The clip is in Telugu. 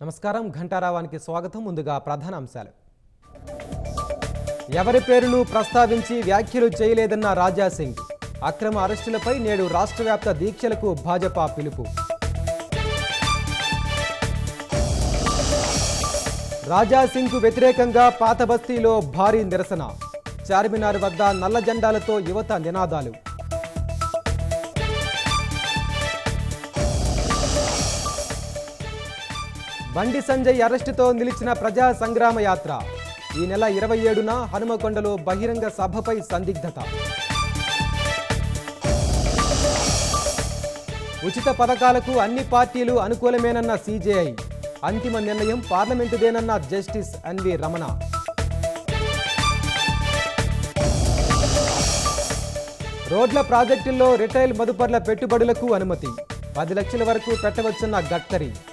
నమస్కారం ఘంటారావానికి స్వాగతం. ముందుగా ప్రధాన అంశాలు. ఎవరి పేరును ప్రస్తావించి వ్యాఖ్యలు చేయలేదన్న రాజా సింగ్. అక్రమ అరెస్టులపై నేడు రాష్ట్రవ్యాప్త దీక్షలకు భాజపా పిలుపు. రాజా సింగ్కు వ్యతిరేకంగా పాత బస్తీలో భారీ నిరసన. చార్మినార్ వద్ద నల్ల జెండాలతో యువత నినాదాలు. బండి సంజయ్ అరెస్టుతో నిలిచిన ప్రజా సంగ్రామ యాత్ర. ఈ నెల 27న హనుమకొండలో బహిరంగ సభపై సందిగ్ధత. ఉచిత పథకాలకు అన్ని పార్టీలు అనుకూలమేనన్న సిజేఐ. అంతిమ నిర్ణయం పార్లమెంటుదేనన్న జస్టిస్ ఎన్వి రమణ. రోడ్ల ప్రాజెక్టుల్లో రిటైల్ మదుపర్ల పెట్టుబడులకు అనుమతి. 10 లక్షల వరకు పెట్టవచ్చన్న గడ్కరీ.